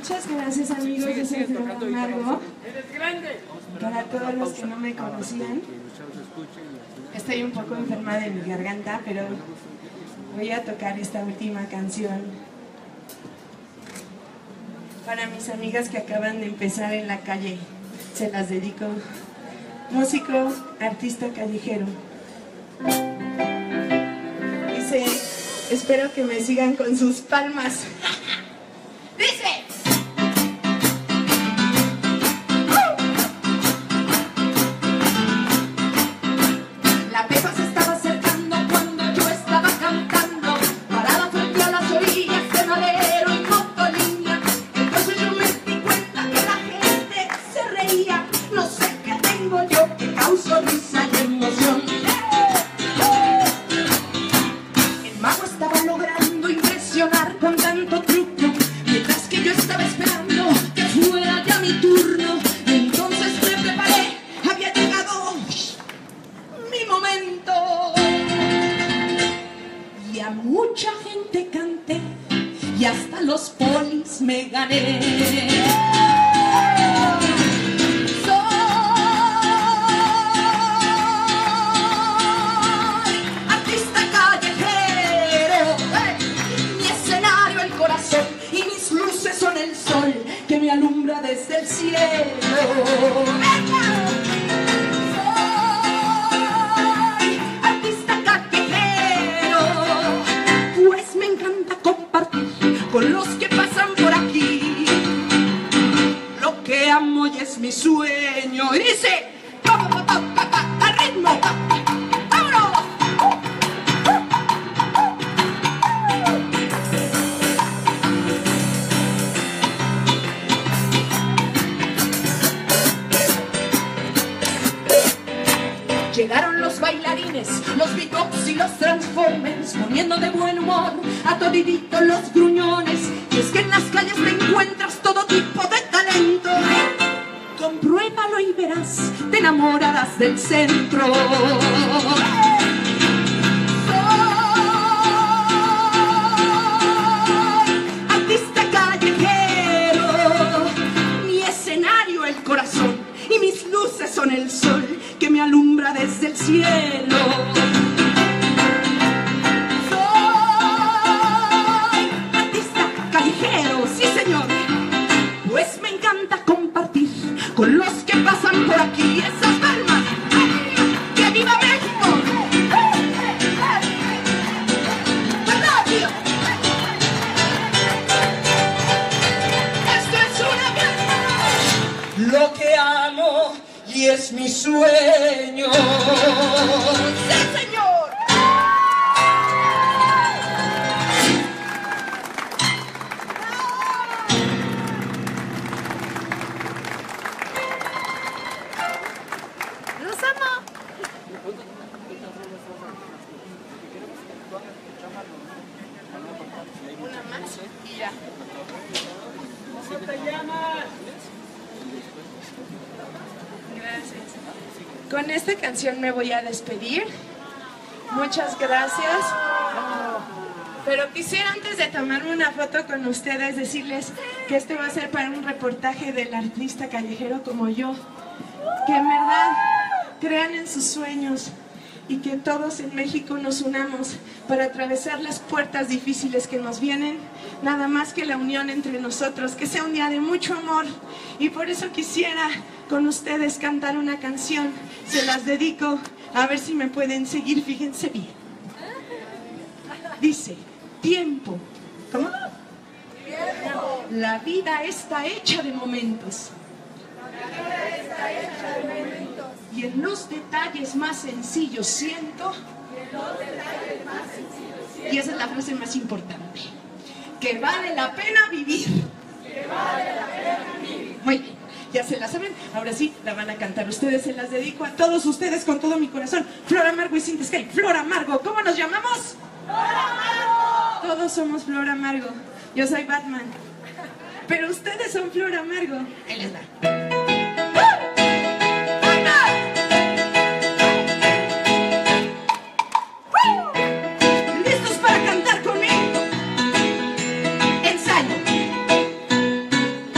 Muchas gracias, amigos de Flor Amargo. Para todos los que no me conocían, estoy un poco enferma de mi garganta, pero voy a tocar esta última canción para mis amigas que acaban de empezar en la calle. Se las dedico. Músico, artista callejero. Dice, espero que me sigan con sus palmas. Dice. La pepa se estaba acercando cuando yo estaba cantando, parada frente a las orillas de Madero y Motolinia. Entonces yo me di cuenta que la gente se reía. No sé qué tengo yo que causo risa y emoción. El mago estaba logrando impresionar con tanto truco, mientras que yo estaba esperando que fuera ya mi turno. Entonces me preparé, había llegado mi momento. Y a mucha gente canté y hasta los polis me gané. Soy artista callejero, mi escenario el corazón y mis luces son el sol que me alumbra desde el cielo. Soy artista callejero, pues me encanta compartir con los que pasan por aquí lo que amo y es mi sueño. Y dice, al ritmo, vámonos. Llegaron los bailarines, los beatbox y los transformers, poniendo de buen humor a todititos los gruñones. Y es que en las calles te encuentras todo tipo de talento. Compruébalo y verás, te enamorarás del centro. Soy artista callejero, mi escenario el corazón y mis luces son el sol que me alumbra desde el cielo. Soy artista callejero, sí señor, pues me encanta compartir con los que pasan por aquí esas palmas. ¡Que viva México! ¿Verdad, tío? Esto es una fiesta. Lo que amo y es mi sueño. ¡Sí, señor! ¡Los amo! Una más y ya. ¿Cómo te llamas? Gracias. Con esta canción me voy a despedir. Muchas gracias. Pero quisiera, antes de tomarme una foto con ustedes, decirles que este va a ser para un reportaje del artista callejero como yo. Que en verdad crean en sus sueños y que todos en México nos unamos para atravesar las puertas difíciles que nos vienen. Nada más que la unión entre nosotros, que sea un día de mucho amor. Y por eso quisiera con ustedes cantar una canción. Se las dedico, a ver si me pueden seguir, fíjense bien. Dice, tiempo. ¿Cómo? Tiempo. La vida está hecha de momentos. Y en los detalles más sencillos siento. Y esa es la frase más importante. Que vale la pena vivir. Que vale la pena vivir. Muy bien, ya se la saben. Ahora sí, la van a cantar ustedes. Se las dedico a todos ustedes con todo mi corazón. Flor Amargo y Sin the Sky. Flor Amargo, ¿cómo nos llamamos? Flor Amargo. Todos somos Flor Amargo. Yo soy Batman. Pero ustedes son Flor Amargo. Ahí les da. ¿Listos para cantar conmigo? Ensayo.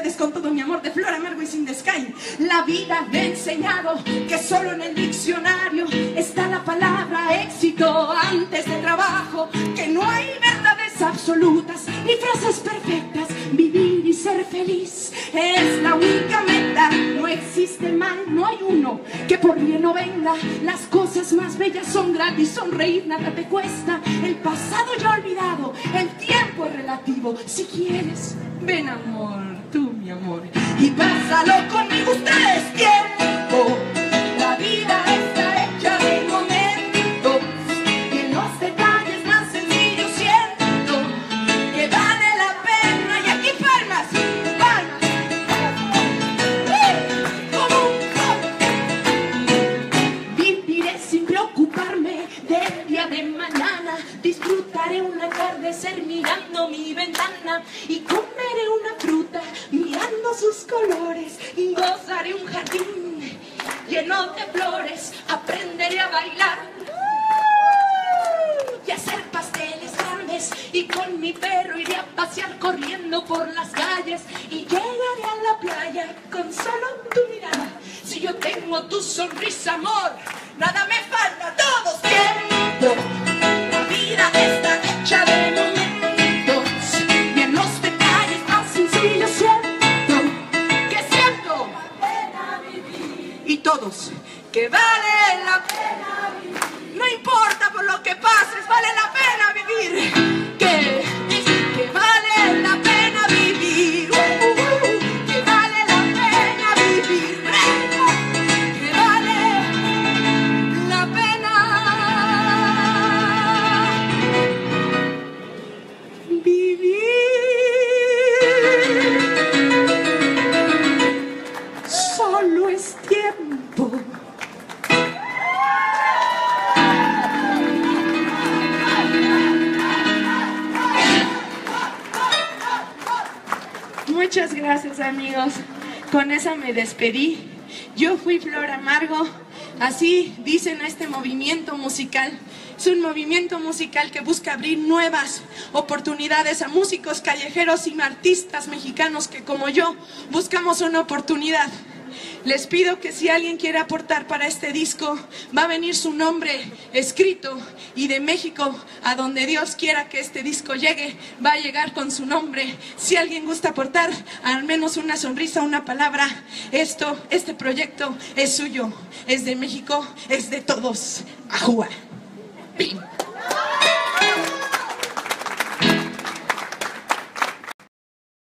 ustedes con todo mi amor de Flor Amargo y Sin Sky. La vida me ha enseñado que solo en el diccionario está la palabra éxito antes de trabajo, que no hay verdades absolutas ni frases perfectas. Vivir y ser feliz es la única meta. No existe mal, no hay uno que por bien no venga. Las cosas más bellas son gratis, sonreír nada te cuesta. El pasado ya olvidado, el tiempo es relativo. Si quieres, ven amor, tú mi amor, y pásalo conmigo. Ustedes tiempo, la vida está hecha de momentos, y en los detalles más sencillos siento que vale la pena. Y aquí palmas, palmas, viviré sin preocuparme del día de mañana. Disfrutaré un atardecer mirando mi ventana, y comeré una fruta mirando sus colores, y gozaré un jardín lleno de flores. Aprenderé a bailar y a hacer pasteles grandes, y con mi perro iré a pasear corriendo por las calles, y llegaré a la playa con solo tu mirada. Si yo tengo tu sonrisa, amor, nada me falta. Todos tiempo, la vida está hecha de momentos, y en los detalles más sencillos siento que siento y todos que vale la pena vivir. No importa por lo que pases, vale la pena vivir. Que vale la pena vivir. Que vale la pena vivir. Que vale la pena vivir. Solo es tiempo. Muchas gracias, amigos. Con esa me despedí. Yo fui Flor Amargo. Así dicen este movimiento musical. Es un movimiento musical que busca abrir nuevas oportunidades a músicos callejeros y artistas mexicanos que, como yo, buscamos una oportunidad. Les pido que si alguien quiere aportar para este disco, va a venir su nombre escrito, y de México a donde Dios quiera que este disco llegue, va a llegar con su nombre. Si alguien gusta aportar al menos una sonrisa, una palabra, este proyecto es suyo, es de México, es de todos. ¡Ajúa! ¡Pim!